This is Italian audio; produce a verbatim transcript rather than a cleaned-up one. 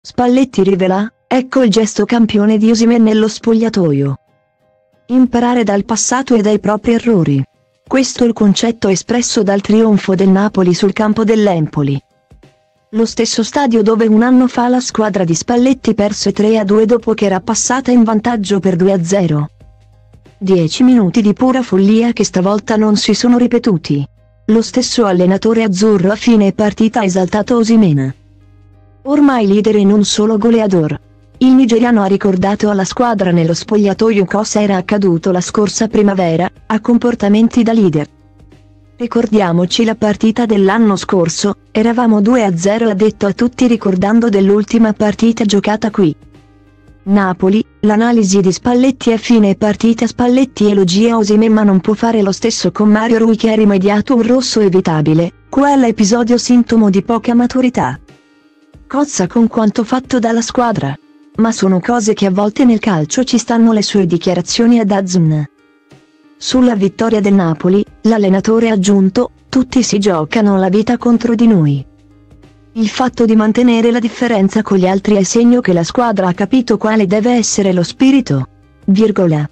Spalletti rivela, ecco il gesto campione di Osimhen nello spogliatoio. Imparare dal passato e dai propri errori. Questo è il concetto espresso dal trionfo del Napoli sul campo dell'Empoli. Lo stesso stadio dove un anno fa la squadra di Spalletti perse tre a due dopo che era passata in vantaggio per due a zero. Dieci minuti di pura follia che stavolta non si sono ripetuti. Lo stesso allenatore azzurro a fine partita ha esaltato Osimhen. Ormai leader e non solo goleador. Il nigeriano ha ricordato alla squadra nello spogliatoio cosa era accaduto la scorsa primavera, a comportamenti da leader. Ricordiamoci la partita dell'anno scorso, eravamo due a zero, ha detto a tutti ricordando dell'ultima partita giocata qui. Napoli, l'analisi di Spalletti a fine partita. Spalletti elogia Osimhen ma non può fare lo stesso con Mario Rui che ha rimediato un rosso evitabile, quell'episodio sintomo di poca maturità. Cozza con quanto fatto dalla squadra. Ma sono cose che a volte nel calcio ci stanno. Le sue dichiarazioni ad D A Z N. Sulla vittoria del Napoli, l'allenatore ha aggiunto, tutti si giocano la vita contro di noi. Il fatto di mantenere la differenza con gli altri è segno che la squadra ha capito quale deve essere lo spirito. Virgola.